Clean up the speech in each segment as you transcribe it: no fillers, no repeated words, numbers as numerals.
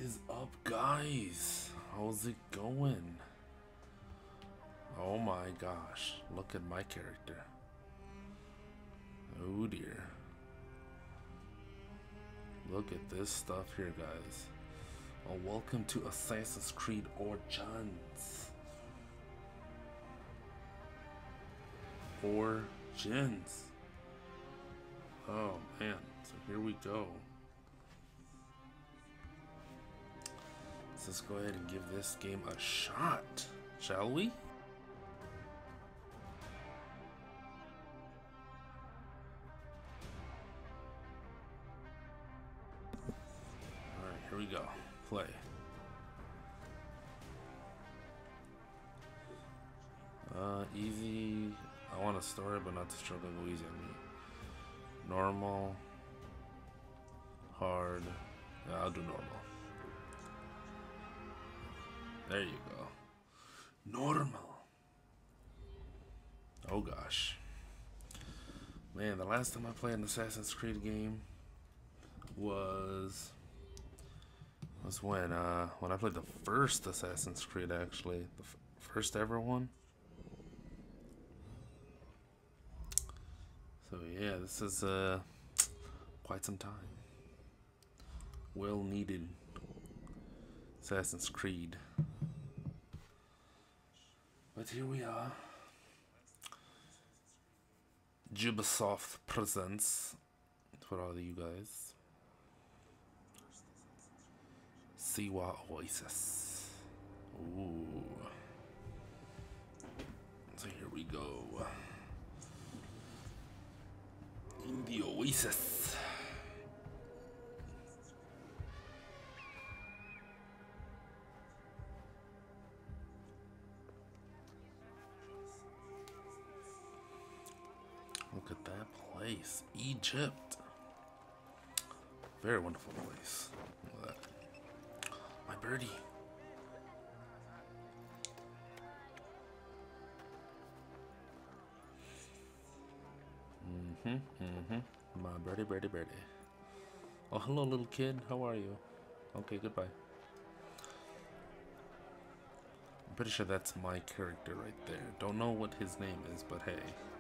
is up, guys? How's it going? Oh my gosh, look at my character. Oh dear. Look at this stuff here, guys. Oh, welcome to Assassin's Creed Origins. Origins. Oh man, so here we go. Let's go ahead and give this game a shot, shall we? Alright, here we go. Play. Easy. I want a story, but not to struggle go easy on me. Normal. Hard. Yeah, I'll do normal. There you go. Normal. Oh gosh. Man, the last time I played an Assassin's Creed game was when I played the first Assassin's Creed, actually. The first ever one. So yeah, this is quite some time. Well needed Assassin's Creed. But here we are. Ubisoft presents for all of you guys. Siwa Oasis. Ooh. So here we go. In the Oasis. Look at that place. Egypt. Very wonderful place. Look at that. My birdie. My birdie. Oh, hello, little kid. How are you? Okay, goodbye. I'm pretty sure that's my character right there. Don't know what his name is, but hey.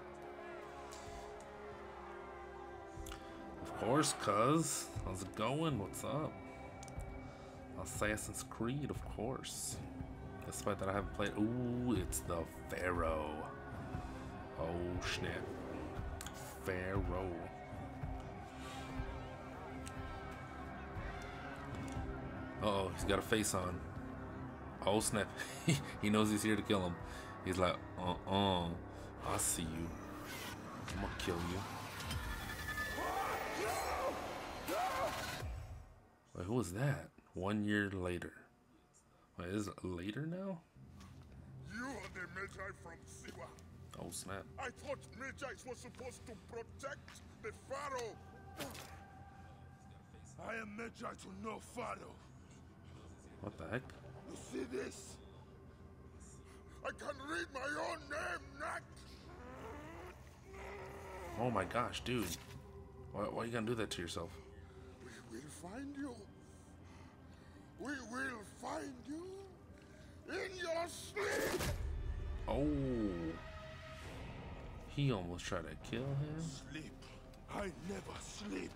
Of course, cuz. How's it going? What's up? Assassin's Creed, of course. Despite that I haven't played. Ooh, it's the Pharaoh. Oh, snap. Pharaoh. Uh-oh, he's got a face on. Oh, snap. He knows he's here to kill him. He's like, I see you. I'm gonna kill you. Wait, who was that? 1 year later. Wait, is it later now? You are the Magi from Siwa. Oh, snap. I thought Magi was supposed to protect the Pharaoh. I am Magi to no Pharaoh. What the heck? You see this? I can read my own name, Nak. Oh my gosh, dude. Why are you gonna do that to yourself? We will find you. We will find you in your sleep. Oh. He almost tried to kill him. Sleep. I never sleep.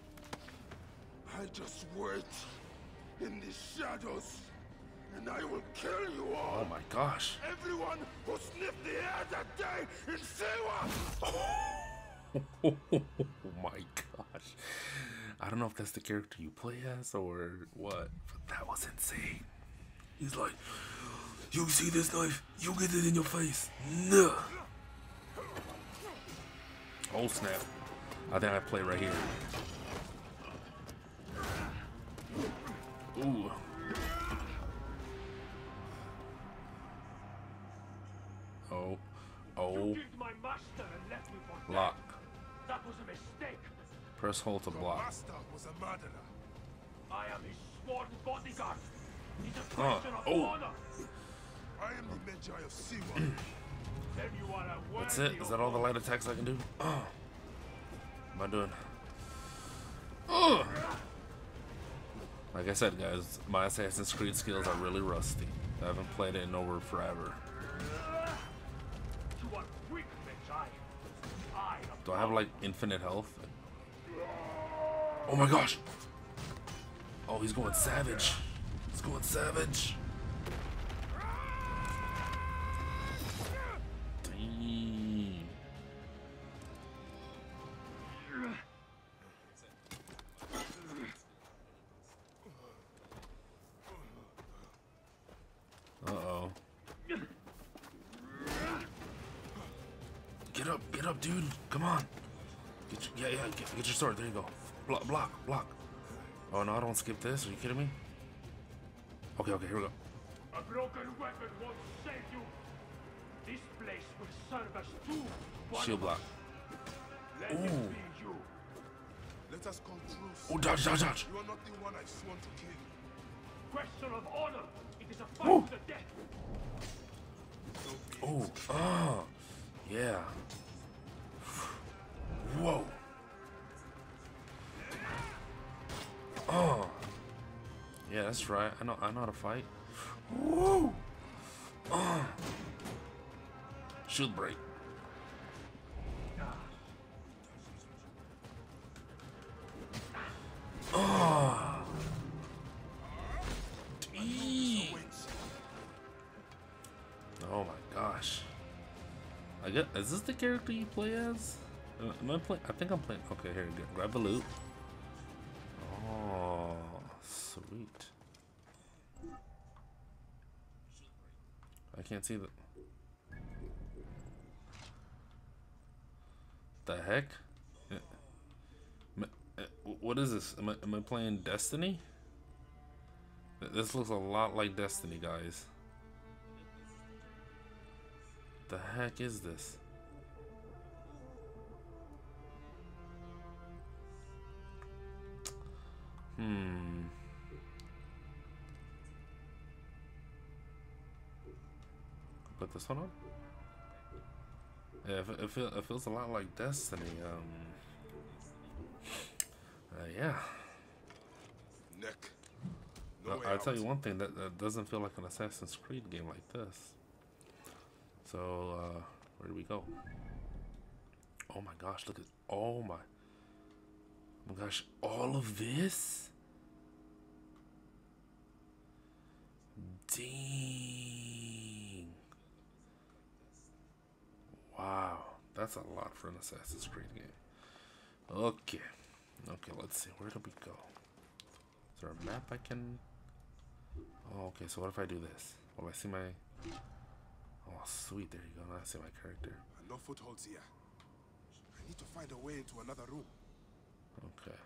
I just wait in the shadows, and I will kill you all. Oh my gosh. Everyone who sniffed the air that day in Siwa. Oh my gosh. I don't know if that's the character you play as or what, but that was insane. He's like, you see this knife? You get it in your face. No. Oh snap. I think I play right here. Ooh. Oh. Lock. That was a mistake. Press hold to block. Master was a murderer. I am his sworn bodyguard. It's a question of honor. I am the Magi of Siwa. Then you are a That's it. Is that all the light attacks I can do? Oh. What am I doing? Oh. Like I said, guys, my Assassin's Creed skills are really rusty. I haven't played it in over forever. You are weak, Magi. I am Do I have like infinite health? Oh my gosh! Oh, he's going savage. He's going savage. Dang. Uh-oh. Get up, dude. Come on. Get your sword. There you go. Block. Oh no, I don't skip this. Are you kidding me? Okay, here we go. A broken weapon won't save you. This place will serve as two. Shield block. Let it Ooh. be you. Let us call truce. Oh, dodge. You are not the one I sworn to kill. Question of honor. It is a fight to the death. Oh, yeah. Whoa. Oh. Yeah, that's right. I know how to fight. Woo. Oh. Shield break. Oh. Dang. Oh my gosh. I get. Is this the character you play as? Am I playing? I think I'm playing. Okay, here you go. Grab the loot. Oh, sweet. I can't see the heck? What is this? Am I playing Destiny? This looks a lot like Destiny, guys. The heck is this? Put this one on? Yeah, it feels a lot like Destiny. Yeah. Neck. I'll tell you one thing, that doesn't feel like an Assassin's Creed game like this. So, where do we go? Oh my gosh, look at, oh my gosh, all of this? Dang. Wow, that's a lot for an Assassin's Creed game. Okay, let's see, where do we go? Is there a map I can... Oh, okay, so what if I do this? Will I see my... Oh, sweet, there you go, now I see my character. No footholds here. I need to find a way into another room. Okay.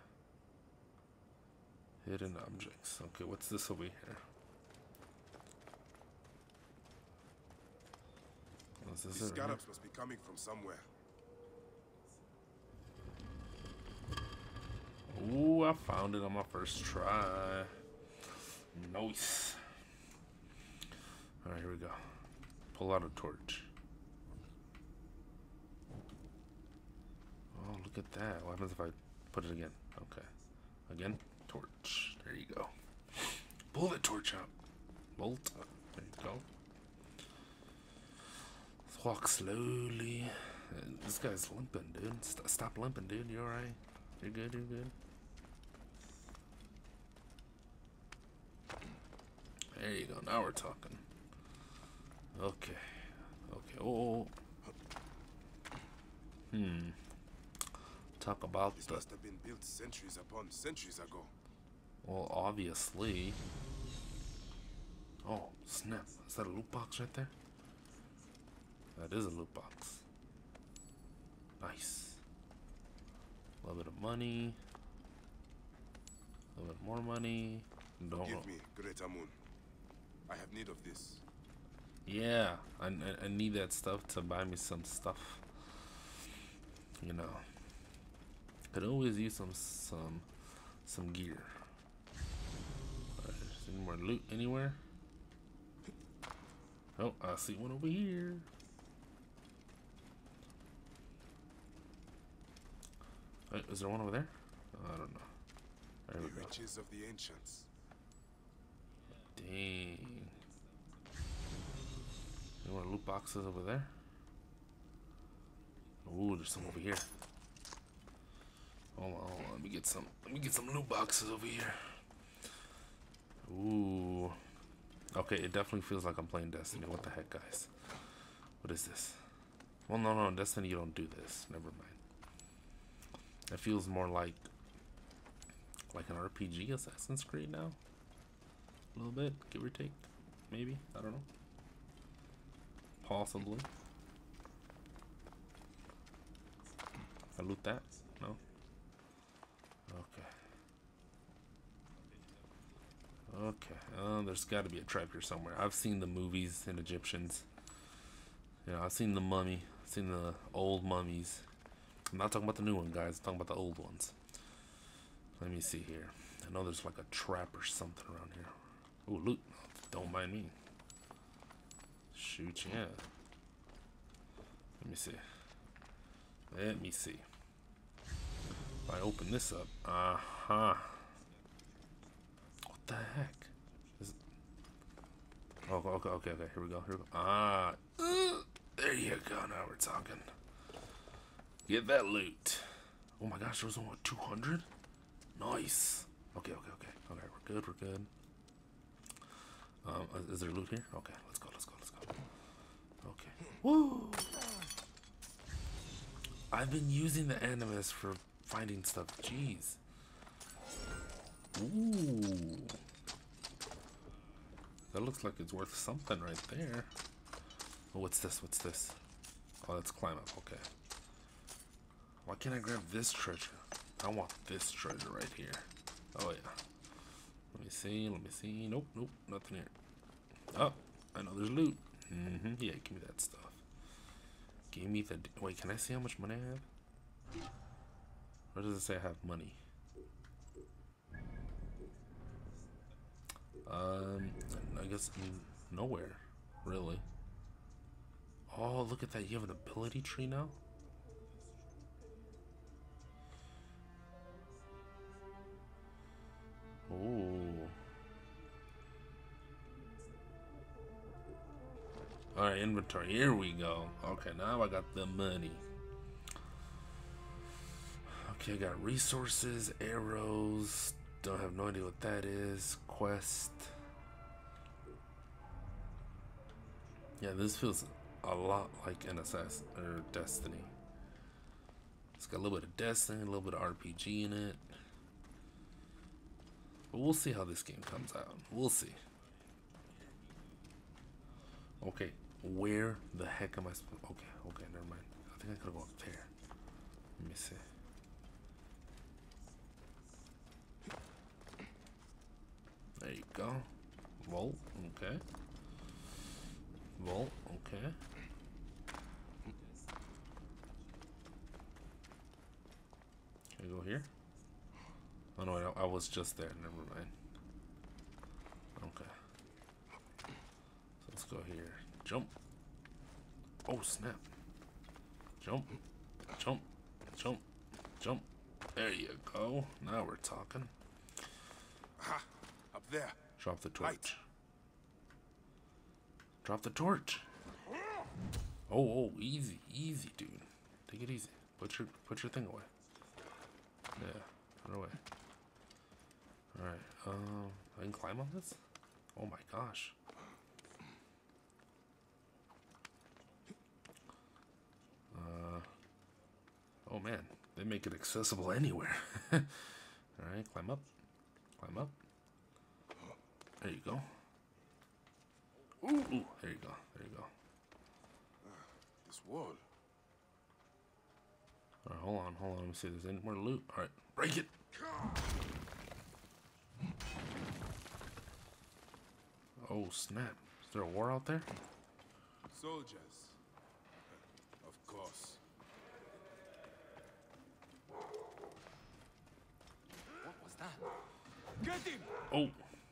Hidden objects. Okay, what's this over here? Is this These it right scarabs must be coming from somewhere. here? Ooh, I found it on my first try. Nice. Alright, here we go. Pull out a torch. Oh, look at that. What happens if I put it again? Okay. Again, torch. There you go. Pull the torch out. Bolt. There you go. Let's walk slowly. This guy's limping, dude. Stop limping, dude. You alright? You're good, you're good. There you go. Now we're talking. Okay. Oh. Talk about This must have been built centuries upon centuries ago. Well, obviously. Oh, snap. Is that a loot box right there? That is a loot box. Nice. A little bit of money. A little bit more money. Don't. Give me, Great Amun. I have need of this. Yeah, I need that stuff to buy me some stuff. You know, could always use some gear. Any more loot anywhere? Oh, I see one over here. Wait, is there one over there? Oh, I don't know. There we The go. riches of the ancients. Dang. Any more loot boxes over there? Ooh, there's some over here. Hold on, hold on. Let me get some loot boxes over here. Ooh. Okay, it definitely feels like I'm playing Destiny. What the heck, guys? What is this? Well, no, Destiny, you don't do this. Never mind. It feels more like an RPG Assassin's Creed now. A little bit, give or take. Maybe. I don't know. Possibly. I loot that? No? Okay. Okay. There's got to be a treasure somewhere. I've seen the movies in Egyptians. You know, I've seen the mummy. I've seen the old mummies. I'm not talking about the new one, guys. I'm talking about the old ones. Let me see here. I know there's like a trap or something around here. Ooh, loot. Don't mind me. Shoot, yeah. Let me see. Let me see. If I open this up. Uh-huh. What the heck? Is it... Oh, okay. Here we go. Ah. There you go. Now we're talking. Get that loot. Oh my gosh, there was only 200? Nice. Okay. Okay, we're good. Is there loot here? Okay, let's go. Okay. Woo! I've been using the animus for finding stuff. Jeez. Ooh. That looks like it's worth something right there. Oh, what's this? Oh, that's climb up. Okay. Why can't I grab this treasure? I want this treasure right here. Oh, yeah. Let me see. Nope, nothing here. Oh, I know there's loot. Yeah, give me that stuff. Give me the... Wait, can I see how much money I have? Where does it say I have money? I guess nowhere, really. Oh, look at that. You have an ability tree now? Ooh. Alright, inventory. Here we go. Okay, now I got the money. Okay, I got resources, arrows. Don't have no idea what that is. Quest. Yeah, this feels a lot like an Assassin or Destiny. It's got a little bit of Destiny, a little bit of RPG in it. But we'll see how this game comes out. We'll see. Okay, where the heck am I supposed? Okay, never mind. I think I could go up there. Let me see. There you go. Vault, okay. Vault, okay. Can I go here? Oh no, I was just there. Never mind. Okay. So let's go here. Jump. Oh snap. Jump. There you go. Now we're talking. Aha! Up there. Drop the torch. Light. Drop the torch. Oh, easy, dude. Take it easy. Put your thing away. Yeah, put it away. Alright, I can climb on this? Oh my gosh. Oh man, they make it accessible anywhere. Alright, climb up. There you go. Ooh, there you go. This wall. Alright, hold on. Let me see if there's any more loot. Alright, break it. Oh snap. Is there a war out there? Soldiers. Of course. What was that? Get him! Oh,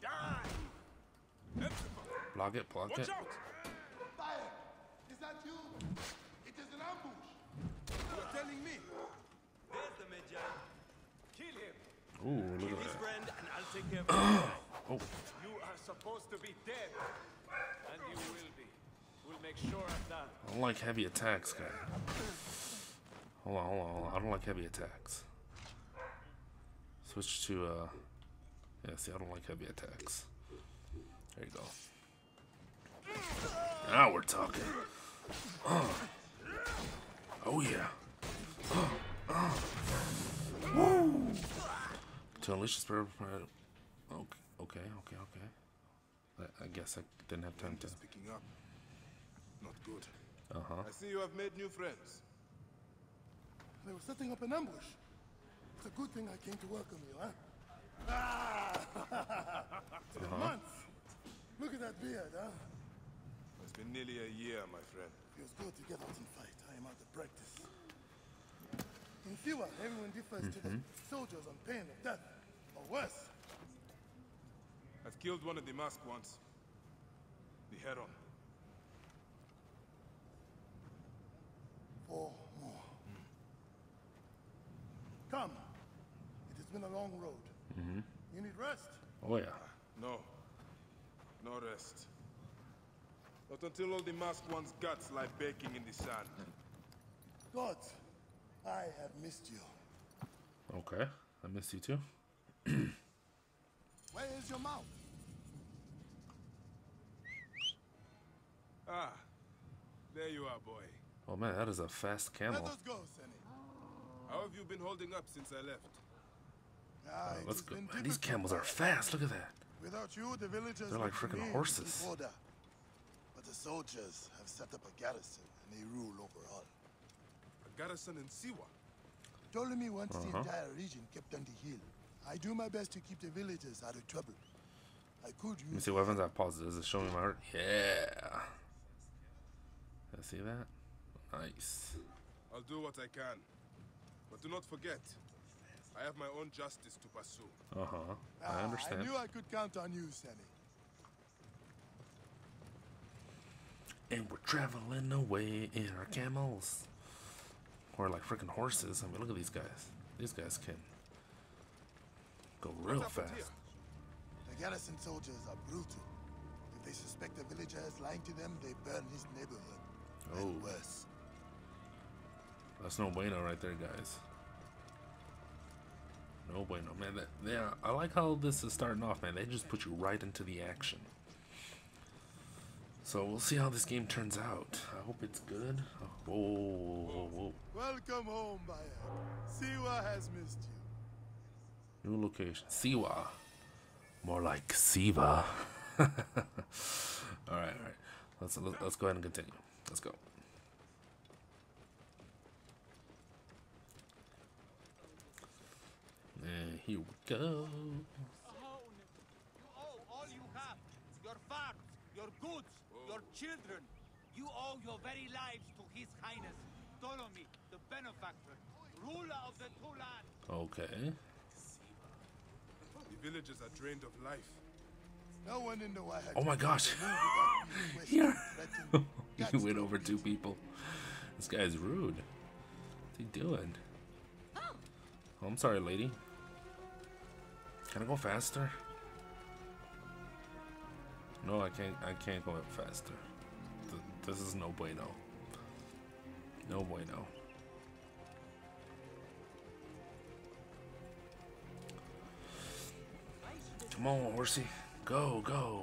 Die! block it. Watch out! Fire! Is that you? It is an ambush! You're telling me? There's the Medjay. Kill him. ooh, look Kill at his that. friend and I'll take care of him. Oh, You are supposed to be dead. And you will be. We'll make sure of that. I don't like heavy attacks, guy. Hold on. I don't like heavy attacks. Switch to, yeah, see, I don't like heavy attacks. There you go. Now we're talking. Oh, yeah. Woo! To unleash the spirit of... Okay. I guess I didn't have time to... Just picking up. Not good. Uh-huh. I see you have made new friends. They were setting up an ambush. It's a good thing I came to welcome you, huh? Ah! It's been months. Look at that beard, huh? It's been nearly a year, my friend. Feels good to get out and fight. I am out of practice. In Siwa, everyone defers to the soldiers on pain of death, or worse. I've killed one of the masked ones. The Heron. 4 more. Come. It has been a long road. You need rest. Oh, yeah. No. No rest. Not until all the masked one's guts lie baking in the sand. Gods, I have missed you. Okay. I miss you too. Where is your mount? Ah. There you are, boy. Oh man, that is a fast Let camel. us go, Senny. How have you been holding up since I left? It Let's has go. been Man, these difficult. camels are fast. Look at that. Without you, the villagers They're like would freaking remain horses. in order. But the soldiers have set up a garrison, and they rule over all. A garrison in Siwa. Ptolemy wants the entire region kept on the hill. I do my best to keep the villagers out of trouble. I could Let me use see weapons I paused. Does it show me my heart? Yeah. I see that. Nice. I'll do what I can. But do not forget, I have my own justice to pursue. I understand. I knew I could count on you, Senny. And we're traveling away in our camels. Or like freaking horses. I mean, look at these guys. These guys can go real What's happened fast. here? The garrison soldiers are brutal. If they suspect a villager is lying to them, they burn his neighborhood. And worse. That's no bueno right there, guys. No bueno, man. I like how this is starting off, man. They just put you right into the action. So we'll see how this game turns out. I hope it's good. Oh, whoa. Welcome home, Bayek. Siwa has missed you. New location. Siwa. More like Siva. Alright. Let's go ahead and continue. Let's go. And here we go. You owe all you have. Your farms, your goods, your children. You owe your very lives to His Highness, Ptolemy, the benefactor, ruler of the two lands. Okay. The villagers are drained of life. No one in the White Oh my gosh. Here. He went over 2 people. This guy's rude. What's he doing? Oh, I'm sorry, lady. Can I go faster? No, I can't go faster. This is no bueno. No bueno. Come on, horsey. Go.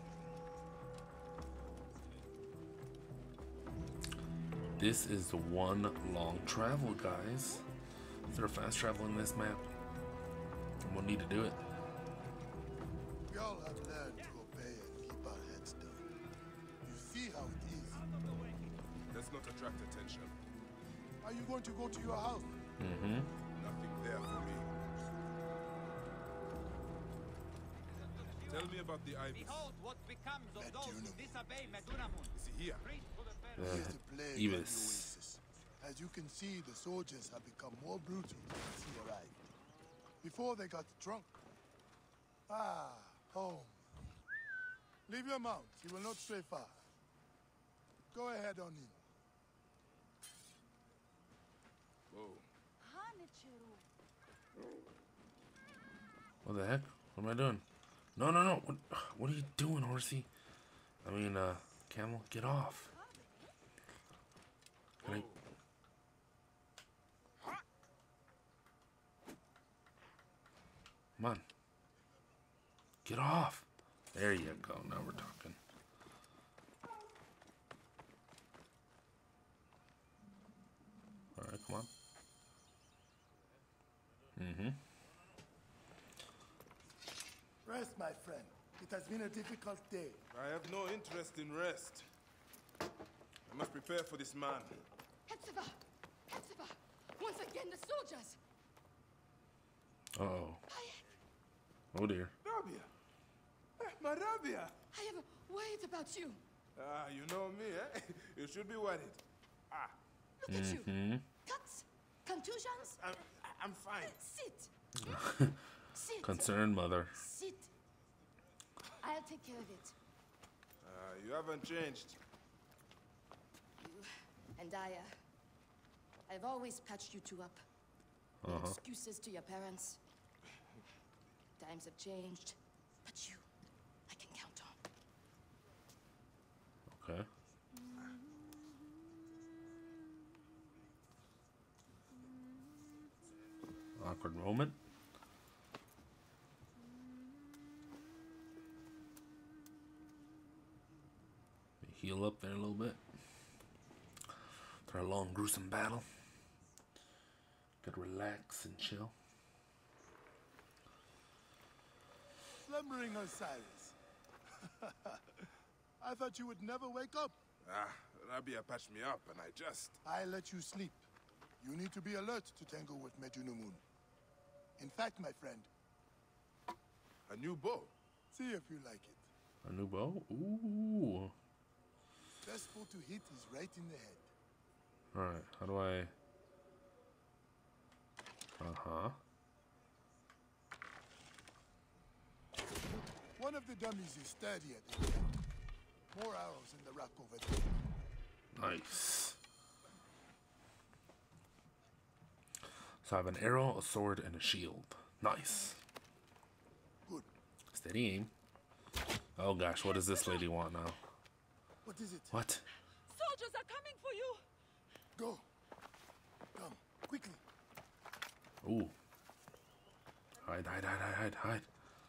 This is one long travel, guys. Is there a fast travel in this map? And we'll need to do it. We all have learned to obey and keep our heads down. You see how it is. Let's not attract attention. Are you going to go to your house? Nothing there for me. Tell me about the Ibis. Behold what becomes of those who disobey Medunamun. Is he here? Preach to the Pharaoh. Here's the plague on the Ibis. oasis. As you can see, the soldiers have become more brutal since he arrived. Before they got drunk. Home. Leave your mount. He will not stray far. Go ahead on in. Whoa. What the heck? What am I doing? No, no, no. What are you doing, horsey? I mean, camel, get off. Can I... Come on. Get off. There you go. Now we're talking. Alright, come on. Mm-hmm. Rest, my friend. It has been a difficult day. I have no interest in rest. I must prepare for this man. Hepzibah! Hepzibah! Once again, the soldiers! Uh-oh. Oh, dear. Rabia! My Rabia! I have worried about you. Ah, you know me, eh? You should be worried. Ah, Look at you. Cuts? Contusions? I'm fine. Sit. Sit. Concerned mother. Sit. I'll take care of it. You haven't changed. You and I've always patched you two up. No excuses to your parents. Times have changed, but you, I can count on. Okay. Awkward moment. Heal up there a little bit. After a long, gruesome battle. Could relax and chill. Slumbering, Osiris. I thought you would never wake up. Ah, Rabia patched me up and I let you sleep. You need to be alert to tangle with Medunamun. In fact, my friend, a new bow. see if you like it. A new bow? Ooh. Best bow to hit is right in the head. Alright, how do I... Uh-huh. One of the dummies is sturdier than the other. More arrows in the rack over there. Nice. So I have an arrow, a sword, and a shield. Nice. Good. Steady aim. Oh gosh, what does this lady want now? What is it? What? Soldiers are coming for you! Go. Come, quickly. Ooh. Hide, hide, hide, hide, hide, hide.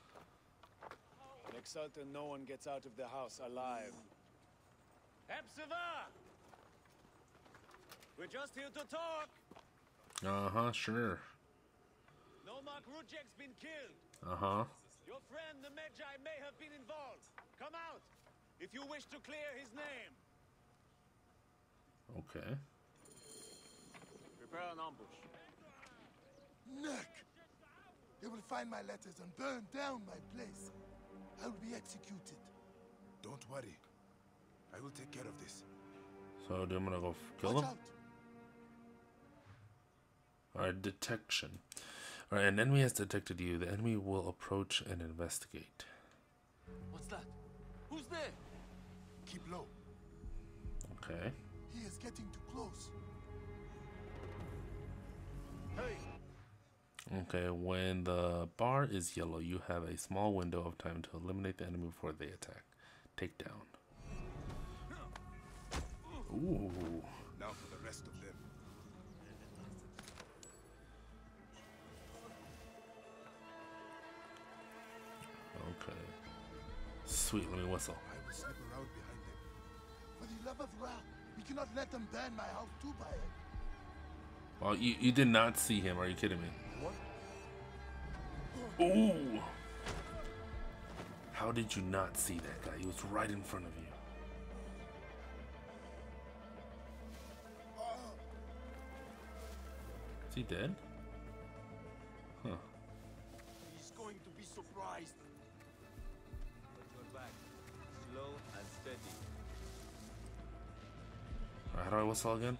Make certain no one gets out of the house alive. Hepzibah! We're just here to talk. Uh-huh, sure. Nomarch Rujek's been killed. Uh-huh. Your friend, the Medjay, may have been involved. Come out, if you wish to clear his name. Okay. Prepare an ambush. Neck! They will find my letters and burn down my place. I will be executed. Don't worry. I will take care of this. So I'm gonna go kill Watch them? out. Alright, detection. Alright, an enemy has detected you. The enemy will approach and investigate. What's that? Who's there? Keep low. Okay. He is getting too close. Okay, when the bar is yellow, you have a small window of time to eliminate the enemy before they attack. Take down. Ooh. Now for the rest of them. Okay. Sweet, let me whistle. I will slip around behind them. For the love of Ra, we cannot let them burn my house too, Bayek. Well, you did not see him. Are you kidding me? What? Ooh! How did you not see that guy? He was right in front of you. Is he dead? Huh. He's going to be surprised. Put your back. Slow and steady. Alright, how do I whistle again?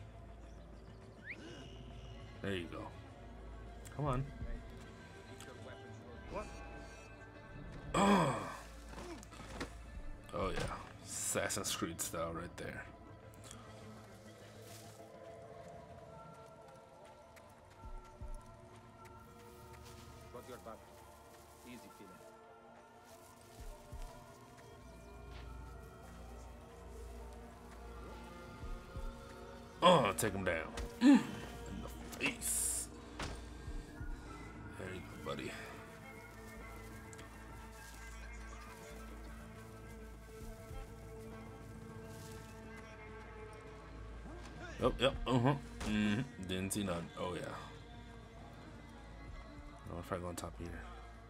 There you go. Come on. What? Oh yeah. Assassin's Creed style right there. Got your back. Easy feeling. Take him down. In the face. There you go, buddy. Oh, yep, didn't see none. Oh, yeah. What if I go on top of here?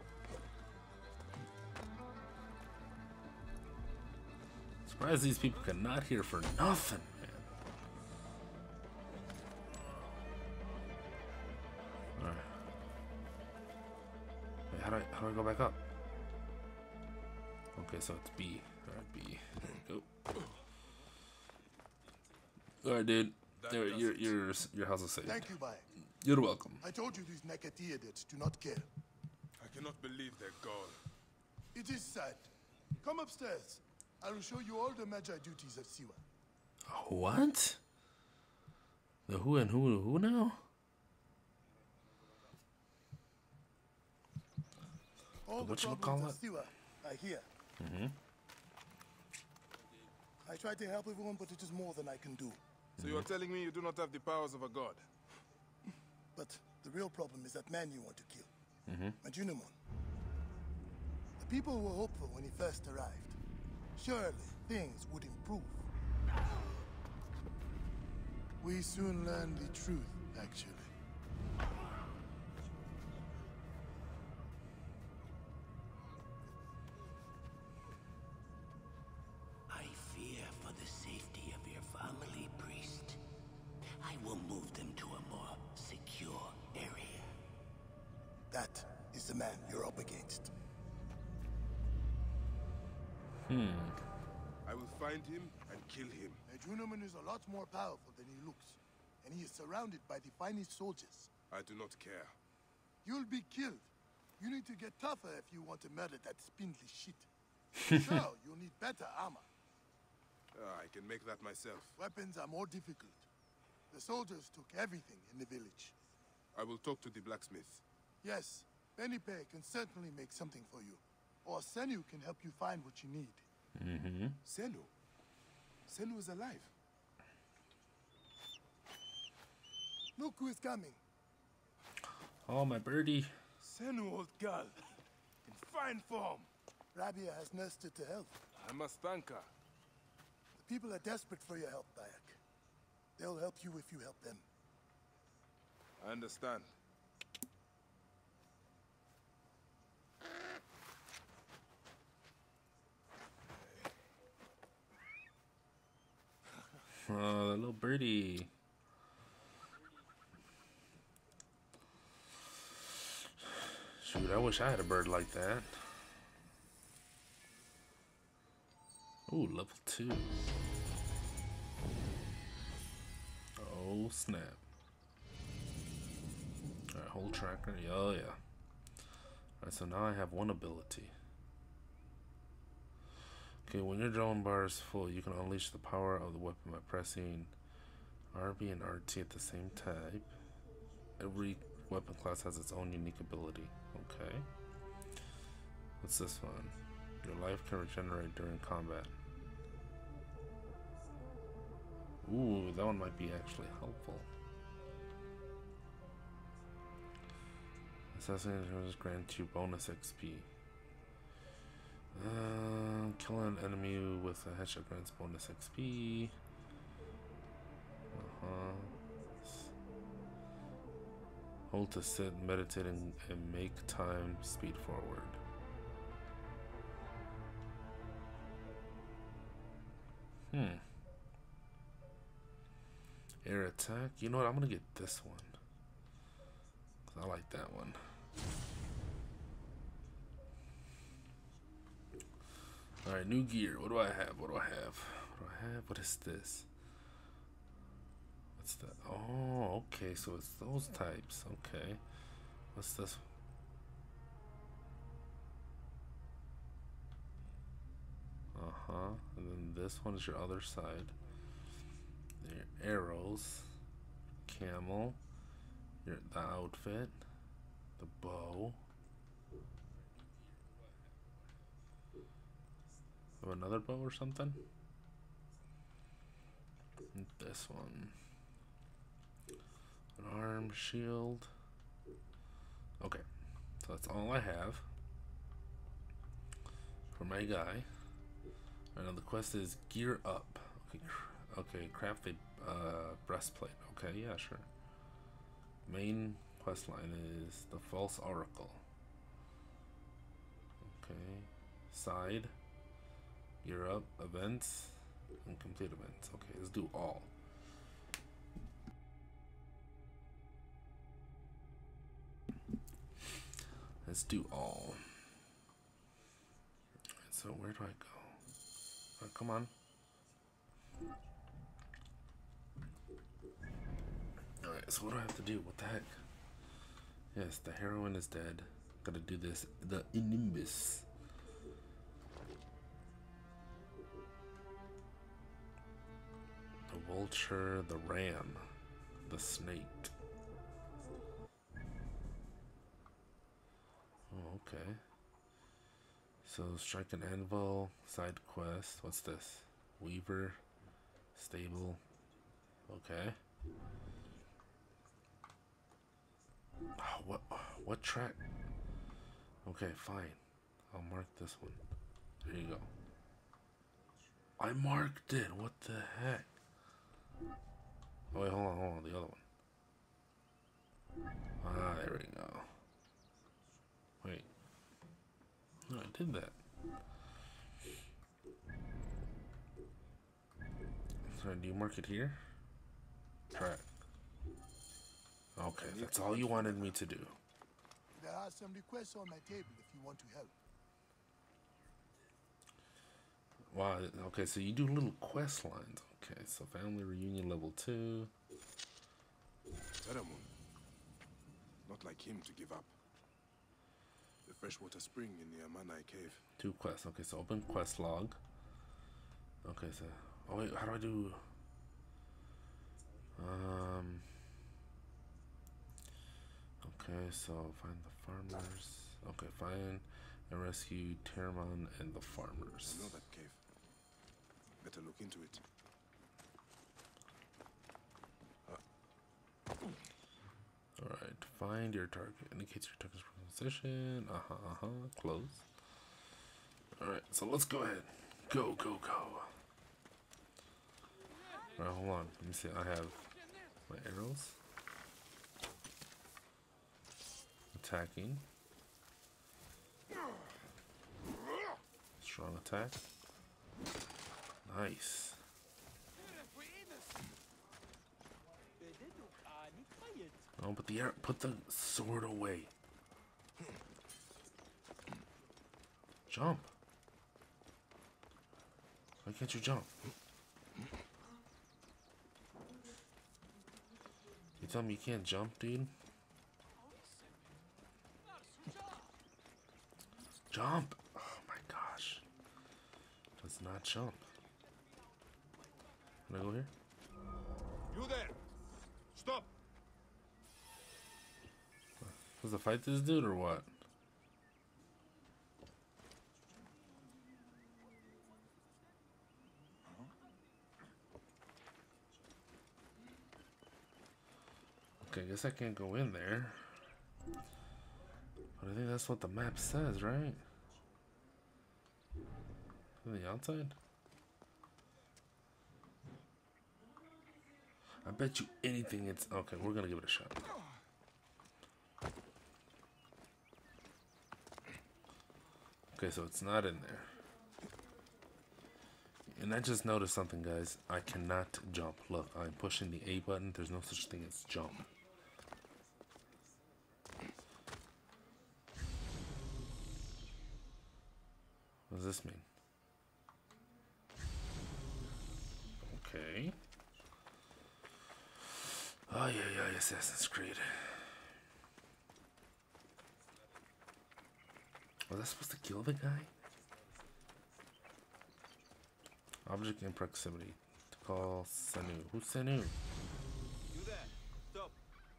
Surprised these people cannot hear for nothing, man. Alright. Wait, how do I go back up? Okay, so it's B. Alright, B. There you go. Alright, dude. There, your house is safe. Thank you, Bayek. You're welcome. I told you these Nekati idiots do not care. I cannot believe their gall. It is sad. Come upstairs. I will show you all the Magi duties of Siwa. What? The who and who now? All the problems of Siwa are here. I try to help everyone, but it is more than I can do. So you're telling me you do not have the powers of a god? But the real problem is that man you want to kill. Majunimon. The people were hopeful when he first arrived. Surely things would improve. We soon learned the truth, actually. I fear for the safety of your family, priest. I will move them to a more secure area. That is the man you're up against. I will find him and kill him. Majunimon is a lot more powerful than he looks, and he is surrounded by the finest soldiers. I do not care. You'll be killed. You need to get tougher if you want to murder that spindly shit. Sure, you'll need better armor. I can make that myself. Weapons are more difficult. The soldiers took everything in the village. I will talk to the blacksmith. Yes, Benipe can certainly make something for you. Or Senu can help you find what you need. Senu? Senu is alive. Look who is coming. Oh, my birdie. Senu, old girl. In fine form. Rabia has nursed her to health. I must thank her. The people are desperate for your help, Bayek. They'll help you if you help them. I understand. Oh, that little birdie. Shoot, I wish I had a bird like that. Ooh, level 2. Oh, snap. Alright, hold tracker. Oh, yeah. Alright, so now I have one ability. Okay, when your drone bar is full, you can unleash the power of the weapon by pressing RB and RT at the same time. Every weapon class has its own unique ability. Okay. What's this one? Your life can regenerate during combat. Ooh, that one might be actually helpful. Assassination grants you bonus XP. Kill an enemy with a headshot grants bonus XP. Hold to sit, meditate, and make time speed forward. Air attack. You know what? I'm gonna get this one. 'Cause I like that one. Alright, new gear. What do I have? What do I have? What do I have? What is this? What's that? Oh, okay. So it's those types. Okay. What's this? And then this one is your other side. Your arrows. Camel. The outfit. The bow. Another bow or something? And this one. An arm, shield. Okay, so that's all I have for my guy. Right, now the quest is gear up. Okay, craft a breastplate. Okay, yeah, sure. Main quest line is the false oracle. Okay, side, gear up, events, and complete events. Okay, let's do all. Let's do all. Alright, so where do I go? Come on. Alright, so what do I have to do? What the heck? Yes, the heroine is dead. Gotta do this. The Inimbus. The vulture, the ram, the snake. Oh, okay. So strike an anvil, side quest. What's this? Weaver, stable. Okay. Oh, what track? Okay, fine. I'll mark this one. There you go. I marked it. What the heck? Oh wait, hold on, the other one. Ah, there we go. Wait. No, I did that. Sorry, do you mark it here? Track. Okay, that's all you wanted me to do. There are some requests on my table if you want to help. Wow, okay, so you do little quest lines. Okay, so family reunion level 2. Pheromone. Not like him to give up. The freshwater spring in the Amanai cave. 2 quests. Okay, so open quest log. Okay, so oh wait, how do I do? Okay, so find the farmers. Okay, find and rescue Teramon and the farmers. I know that cave. Better look into it. Alright, find your target. Indicates your target's position. Close. Alright, so let's go ahead. Go. Alright, hold on. Let me see. I have my arrows. Attacking. Strong attack. Nice. Oh, but put the sword away. Jump. Why can't you jump? You tell me you can't jump, dude? Jump! Oh my gosh. Does not jump. Can I go here? You there! Stop! Was to fight this dude or what? Okay, I guess I can't go in there. But I think that's what the map says, right? On the outside? I bet you anything it's... Okay, we're gonna give it a shot. Okay, so it's not in there. And I just noticed something, guys. I cannot jump. Look, I'm pushing the A button. There's no such thing as jump. What does this mean? Okay. Oh, yeah, Assassin's Creed. Was I supposed to kill the guy? Object in proximity. To call Senu. Who's Senu? You there? Stop.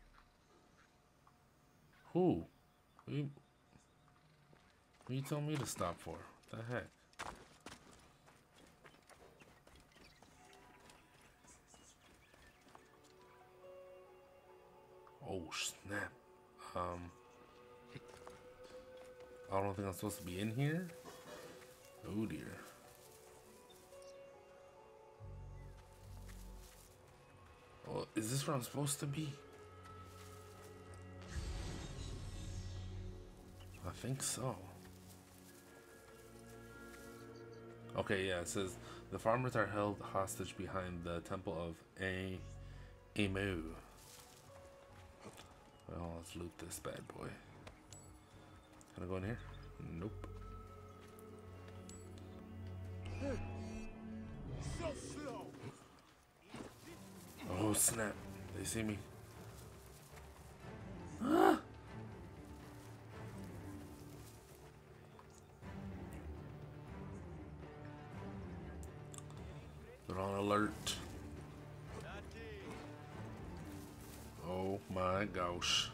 Who? Who you telling me to stop for? What the heck? Oh snap. I don't think I'm supposed to be in here. Oh dear. Oh, is this where I'm supposed to be? I think so. Okay, yeah, it says the farmers are held hostage behind the temple of Emu. Well, let's loot this bad boy. Can I go in here? Nope. So slow. Oh snap! They see me. Ah! They're on alert. Oh my gosh.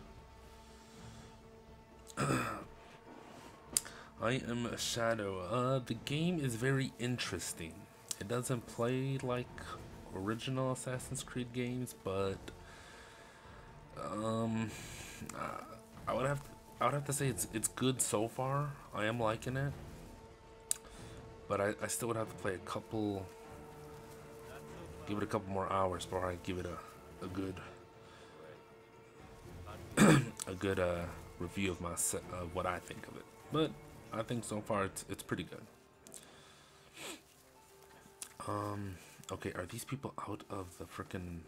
I am a Shadow. The game is very interesting. It doesn't play like original Assassin's Creed games, but I would have to say it's good so far. I am liking it, but I still would have to play give it a couple more hours before I give it a good review of of what I think of it. But I think so far it's pretty good. Okay, are these people out of the frickin'...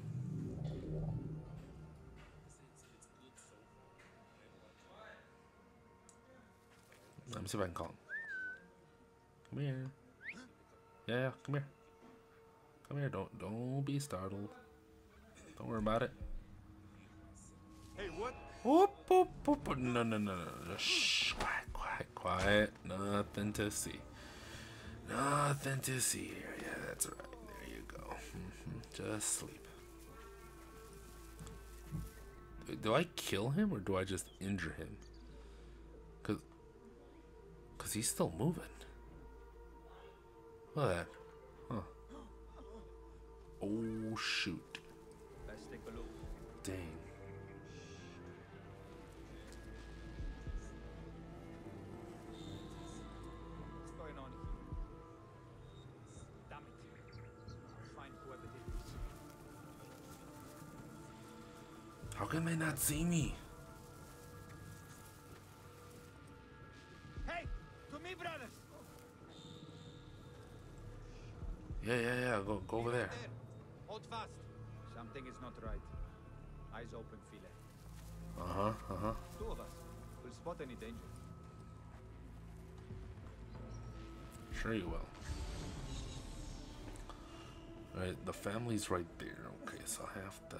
Let me see if I can call him. Come here. Yeah, come here. Come here, don't be startled. Don't worry about it. Hey, what? Whoop, whoop, whoop. No. Shh, quiet. Nothing to see. Nothing to see here. Yeah, that's right. There you go. Just sleep. Do I kill him or do I just injure him? Cause he's still moving. Look at that. Huh. Oh shoot. Let's take a look. Dang. What's going on here? Damn it. Find whoever did this. How can they not see me? Hey! To me, brothers! Yeah. Go over there. Hold fast. Something is not right. Eyes open, Philae. Two of us. We'll spot any danger. Sure you will. Alright, the family's right there. Okay, so I have to...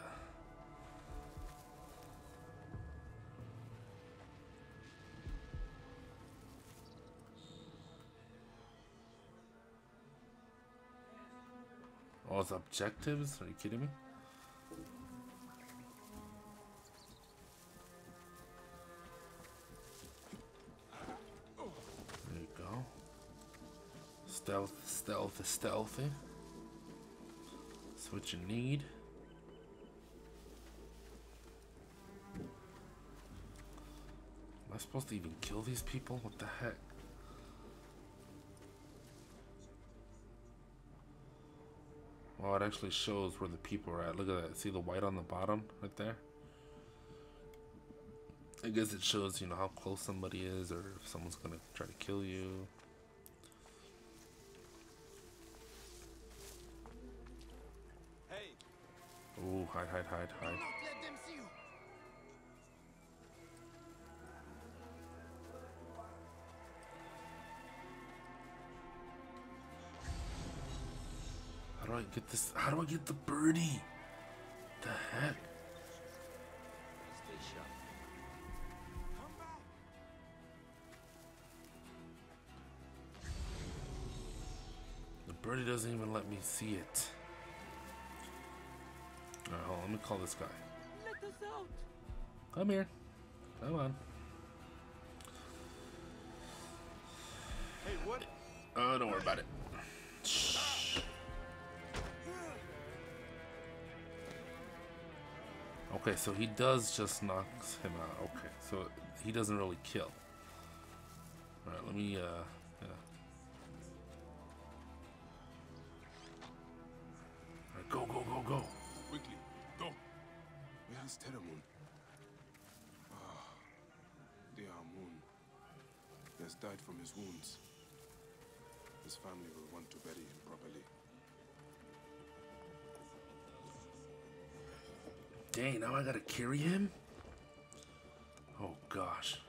Oh, it's objectives? Are you kidding me? There you go. Stealth is stealthy. That's what you need. Am I supposed to even kill these people? What the heck? Oh, it actually shows where the people are at. Look at that. See the white on the bottom right there? I guess it shows, you know, how close somebody is or if someone's gonna try to kill you. Hey! Oh, hide. Let them see you. How do I get this? How do I get the birdie? The heck? Stay sharp. The birdie doesn't even let me see it. Alright, hold on. Let me call this guy. Let us out! Come here. Come on. Hey, what? Oh, don't worry about it. Shh. Okay, so he does just knock him out. Okay, so he doesn't really kill. Alright, let me, yeah. Alright, go, go, go, go. Quickly, go. Where is Teramun? Ah, dear Moon. He has died from his wounds. His family will want to bury him properly. Dang, now I gotta carry him? Oh gosh.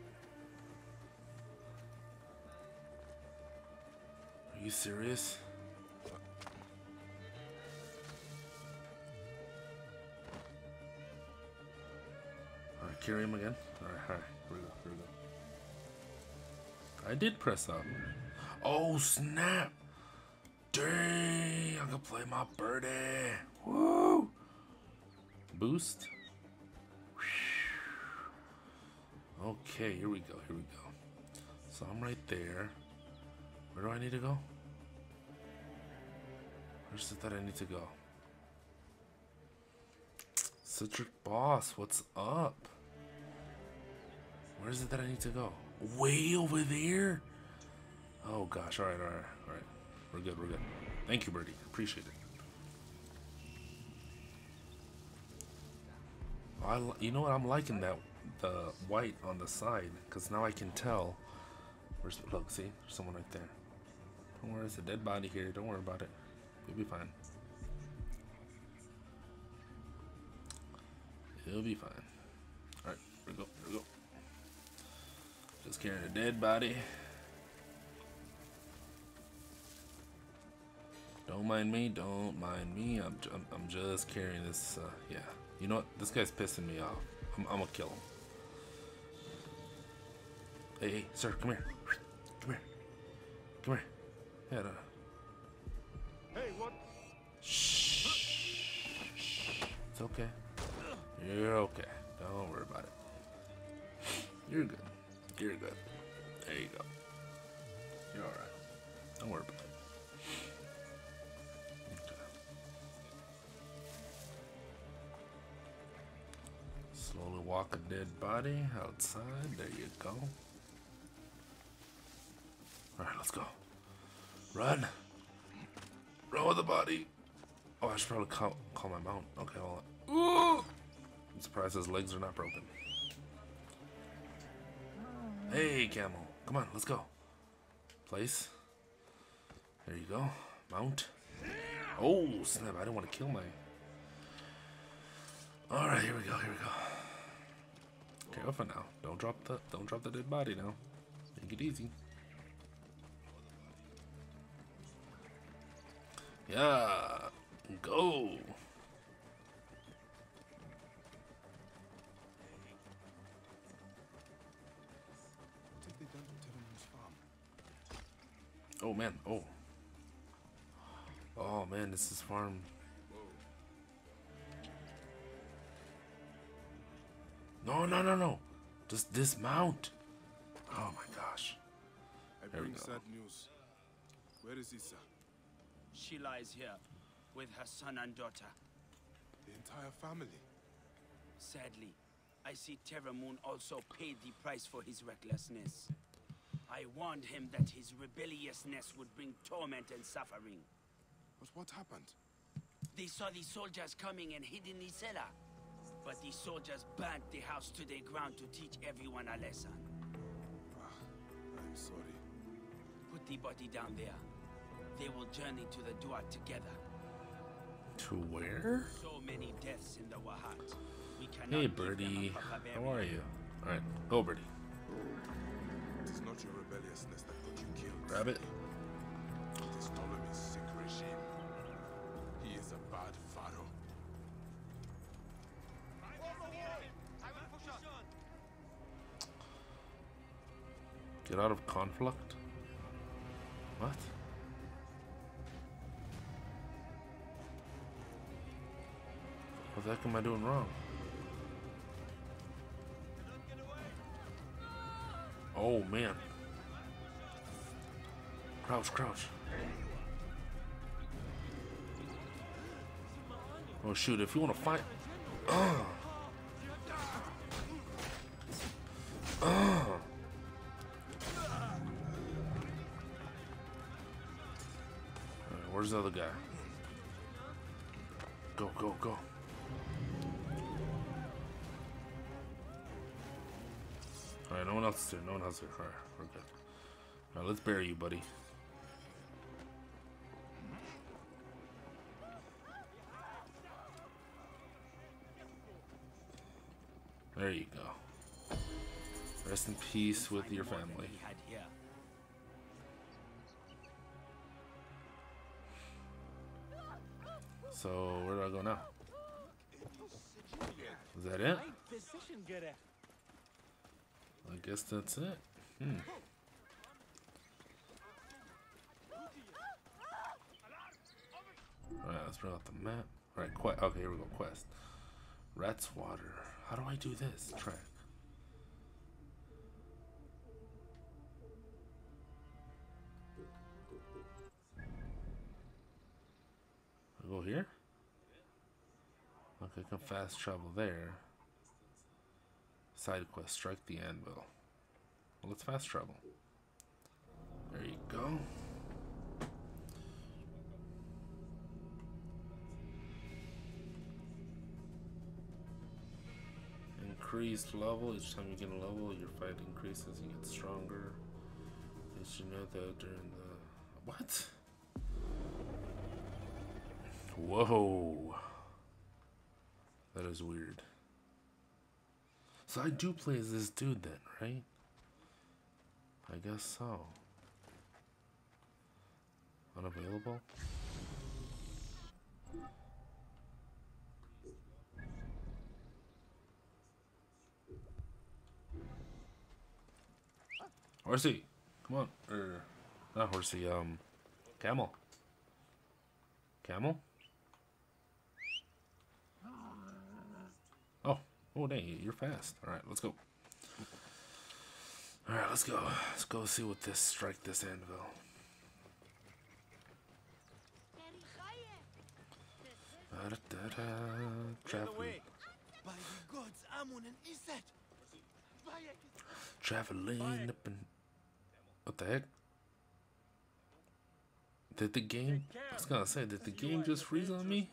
Are you serious? Alright, carry him again. Alright, here we go, here we go. I did press up. Oh snap! Dang, I can play my birdie. Woo! Boost. Okay, here we go, here we go. So I'm right there. Where do I need to go? Where's it that I need to go? Citric Boss, what's up? Where is it that I need to go? Way over there? Oh gosh, alright, alright, alright. We're good, we're good. Thank you, Birdie. Appreciate it. You know what? I'm liking that the white on the side because now I can tell. Look, see, there's someone right there. Don't worry, it's a dead body here. Don't worry about it. You'll be fine. You'll be fine. All right, here we go. Here we go. Just carrying a dead body. Don't mind me. Don't mind me. I'm just carrying this. Yeah. You know what? This guy's pissing me off. I'm gonna kill him. Hey, hey, sir, come here. Come here. Come here. Yeah, no. Hey, what? Shh. It's okay. You're okay. Don't worry about it. You're good. You're good. There you go. You're alright. Don't worry about it. Slowly walk a dead body outside. There you go. Alright, let's go. Run! Run with the body! Oh, I should probably call my mount. Okay, hold on. Ooh! I'm surprised his legs are not broken. Hey, camel. Come on, let's go. Place. There you go. Mount. Oh, snap. I didn't want to kill my... Alright, here we go, here we go. Careful now. Don't drop the dead body now. Take it easy. Yeah. Go. Oh man. Oh. Oh man, this is farm. No, no, no, no. Just dismount. Oh my gosh. I bring sad news. Where is Issa? She lies here with her son and daughter. The entire family. Sadly, I see Teramun also paid the price for his recklessness. I warned him that his rebelliousness would bring torment and suffering. But what happened? They saw the soldiers coming and hid in the cellar. But the soldiers burnt the house to the ground to teach everyone a lesson. I'm sorry. Put the body down there. They will journey to the Duat together. To where? So many deaths in the Wahat. We cannot Hey, Birdie. How are you? Alright, go, Birdie. It is not your rebelliousness that got you killed. Grab it. It is Ptolemy's sick regime. He is a bad pharaoh. Get out of conflict? What? What the heck am I doing wrong? Oh man. Crouch, crouch. Oh shoot, if you want to fight... Oh. Alright, where's the other guy? Go, go, go. Alright, no one else is here. No one else is here. Alright, we're good. Alright, let's bury you, buddy. There you go. Rest in peace with your family. So, where do I go now? Is that it? I guess that's it. Alright, let's bring out the map. Alright, okay, here we go. Quest. Rat's Water. How do I do this? Track. I go here? Okay, I can fast travel there. Side quest, strike the anvil. Well, let's fast travel. There you go. Increased level. Each time you get a level, your fight increases. You get stronger. Did you know that during the... What? Whoa. That is weird. So I do play as this dude then, right? I guess so. Unavailable? Horsey, come on. Not Horsey, Camel. Camel? Oh, dang, you're fast. Alright, let's go. Alright, let's go. Let's go see what this, strike this anvil. Traveling up and... What the heck? Did the game... I was gonna say, did the game just freeze on me?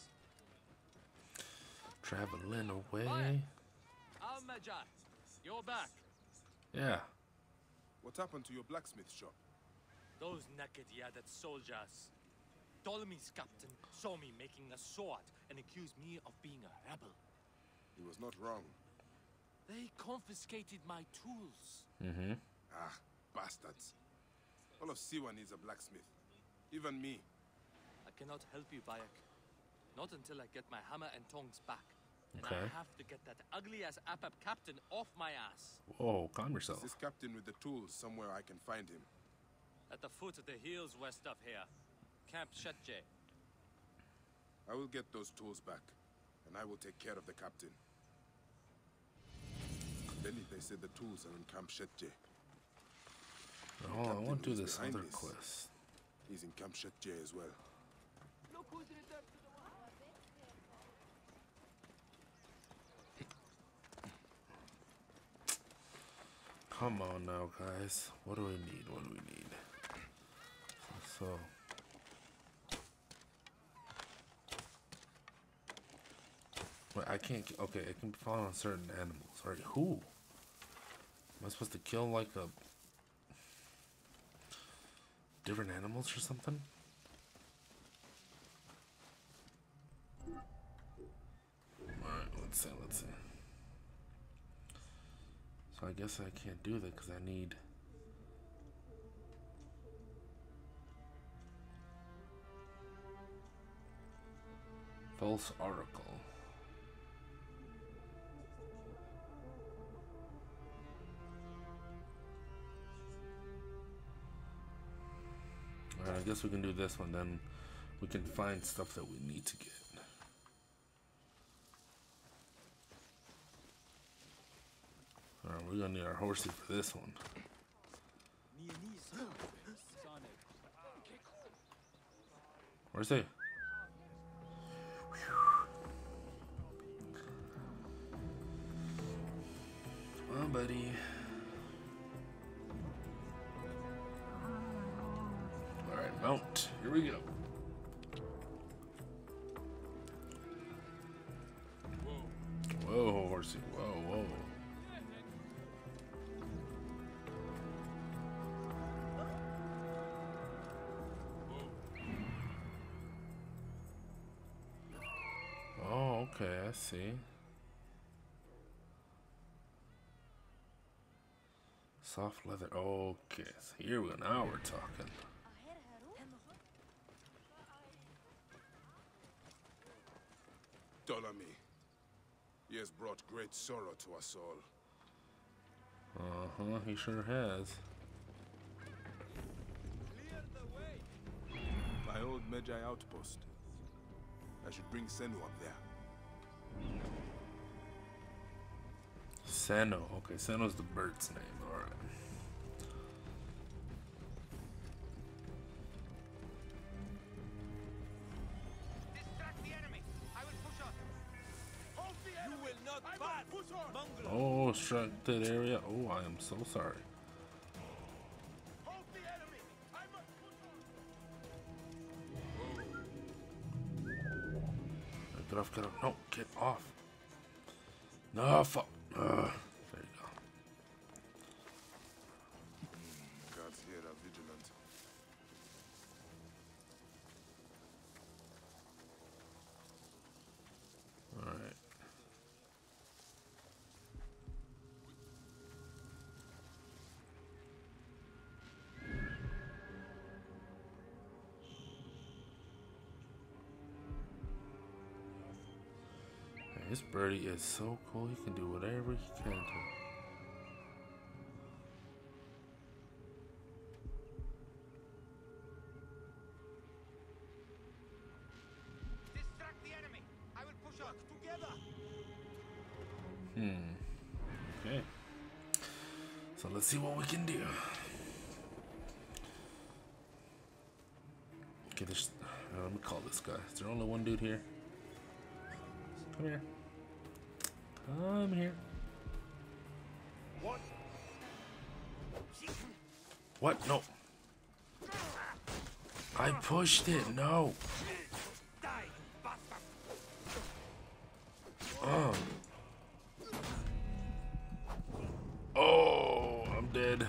Traveling away. Al-Majah, you're back. Yeah. What happened to your blacksmith shop? Those naked Yadat soldiers. Ptolemy's captain saw me making a sword and accused me of being a rebel. He was not wrong. They confiscated my tools. Mm-hmm. Ah, bastards. All of Siwa needs a blacksmith. Even me. I cannot help you, Bayek. Not until I get my hammer and tongs back. And Okay. I have to get that ugly-ass Apap captain off my ass. Whoa, calm yourself. Is this captain with the tools somewhere I can find him? At the foot of the hills west of here. Camp Shetje. I will get those tools back, and I will take care of the captain. Then they said the tools are in Camp Shetje. Oh, I want to do who's this behind other this. quest. He's in Camp Shetje as well. Come on now, guys. What do we need? What do we need? So... Wait, I can't... Okay, it can be found on certain animals. Alright, who? Am I supposed to kill, like, a... different animals or something? Alright, let's see, let's see. So I guess I can't do that because I need... false article. Alright, I guess we can do this one, then we can find stuff that we need to get. Alright, we're gonna need our horsey for this one. Where's he? Come on, buddy. Mount. Here we go. Whoa, horsey. Whoa, whoa. Oh, okay, I see. Soft leather. Okay, so here we go. Now we're talking. Ptolemy, he has brought great sorrow to us all. Uh-huh, he sure has. Clear the way. My old Medjay outpost. I should bring Senu up there. Seno. Okay, Seno's the bird's name. Alright. Distract the enemy. I will push on. Hold the enemy. You will not pass. Push on. Mongols. Oh, obstructed area. Oh, I am so sorry. Hold the enemy. I must push on. Get off, get off. No, get off. No, fuck. There you go. Guards here are vigilant. Alright. This birdie is so cool. He can do whatever he can do. Distract the enemy. I will push on. Together. Okay. So let's see what we can do. Okay, this. Let me call this guy. Is there only one dude here? Come here. Come here. What? What? No. I pushed it. No. Die, bastard. Oh, I'm dead.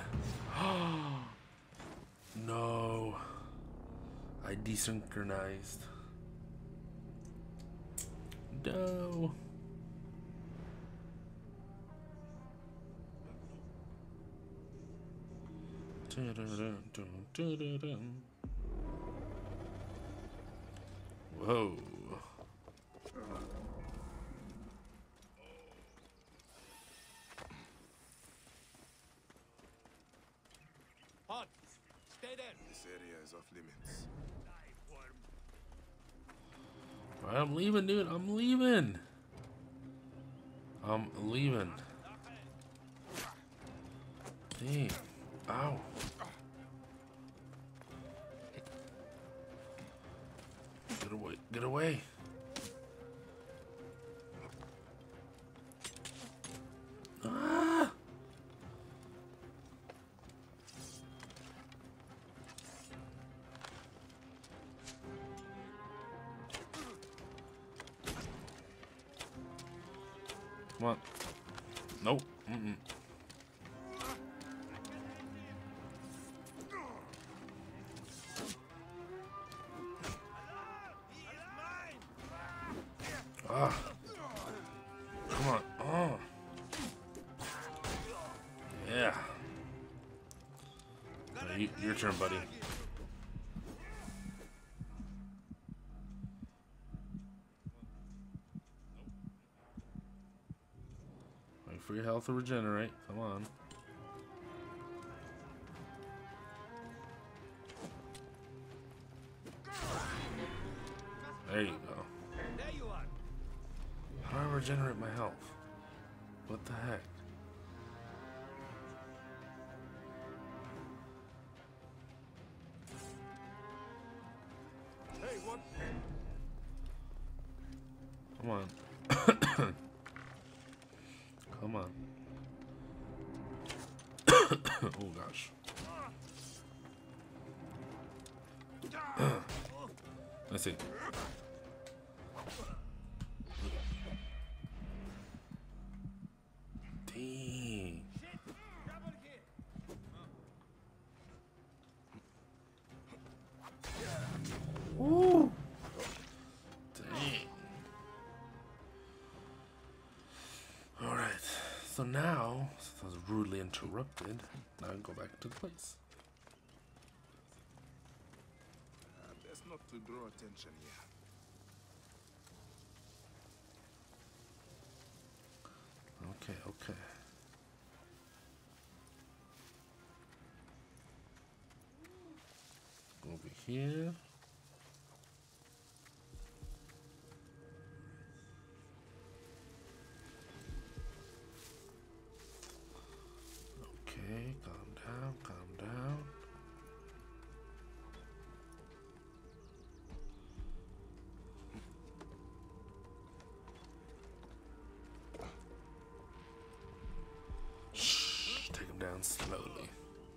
No. I desynchronized. No. Whoa. Hot. Stay there. This area is off limits. Die, worm. Alright, I'm leaving, dude. I'm leaving. I'm leaving. Dang. Ow. Get away. Get away. Ah. Come on. Nope. Mm-mm. Ah. Come on. Oh. Yeah. Your turn, buddy. Wait for your health to regenerate. Come on. There you go. There you are. How do I regenerate my health? What the heck? Hey, what? Come on. Come on. Oh gosh. I see. Dang. Woo. Dang. Alright, so now, since I was rudely interrupted, now I can go back to the place. Best not to draw attention here. Okay, okay. Over here. Okay, calm down, calm down. Shh, take him down slowly.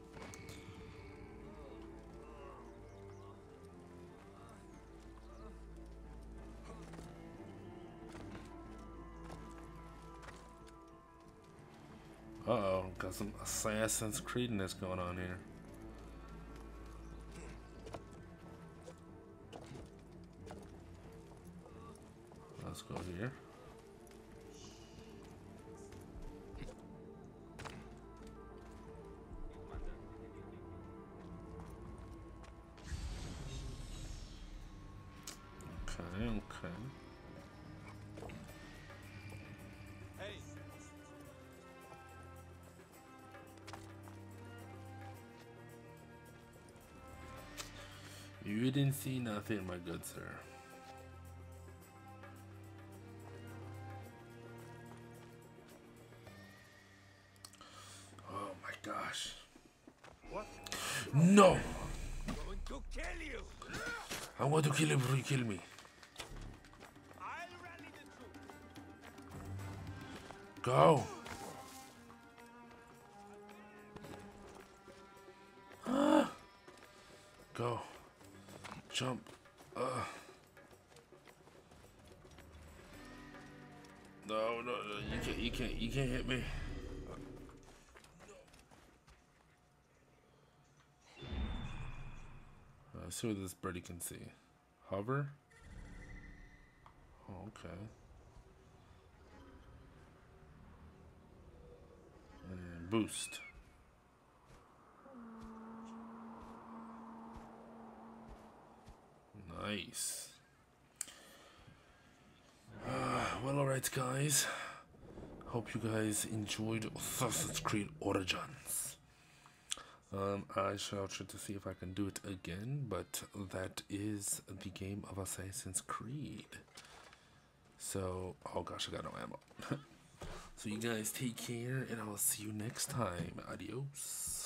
Uh-oh, got some Assassin's Creedness going on here. Let's go here. Okay, okay. You didn't see nothing, my good sir. Oh my gosh. What? No! I'm going to kill you! I'm going to kill you before you kill me. I'll rally the troops. Go! Go. Jump. No, you can't hit me. Let's see what this birdie can see. Hover. Oh, okay. And boost. Nice. Well, alright guys. Hope you guys enjoyed Assassin's Creed Origins. I shall try to see if I can do it again, but that is the game of Assassin's Creed. So, oh gosh, I got no ammo. So you guys take care, and I'll see you next time. Adios.